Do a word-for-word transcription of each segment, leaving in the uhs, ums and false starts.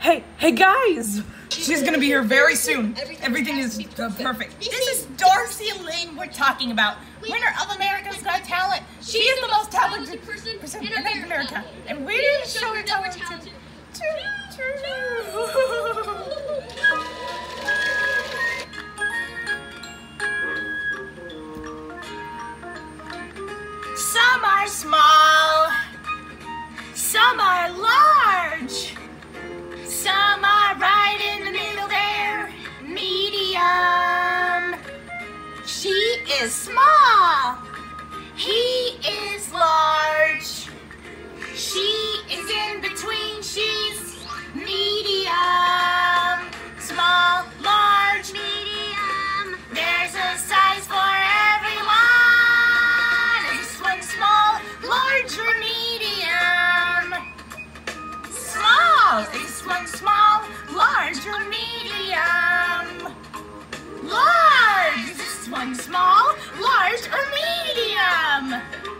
Hey, hey guys! She's gonna be here very soon. Everything is uh, perfect. This is Darcy Lynn we're talking about. Winner of America's Got Talent. She is the most talented person in America. And we're going to show her that we're talented. Some are small. Some are large. Some are right in the middle there. Medium. She is small. He is large. She is in between. She's medium. Small, large, medium. There's a size for everyone. Is this one small, large, or medium? Small. Is this one small, large, or medium? Large. Is this one small, large, or medium?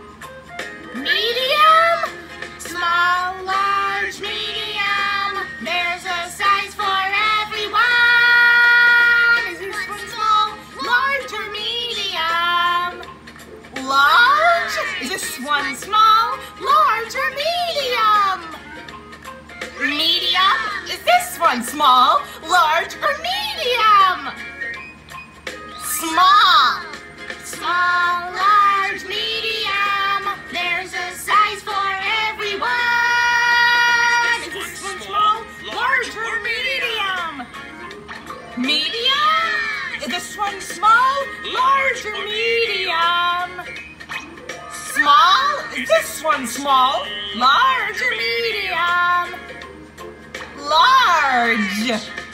Medium. Small, large, medium. There's a size for everyone. Is this one small, large, or medium? Large. Is this one small, large, or medium? Medium. Is this one small, large, or medium? Small. Small, large, medium. There's a size for everyone. Is this one small, large, or medium? Medium? Is this one small, large, or medium? Small? Is this one small, large, or medium? Large.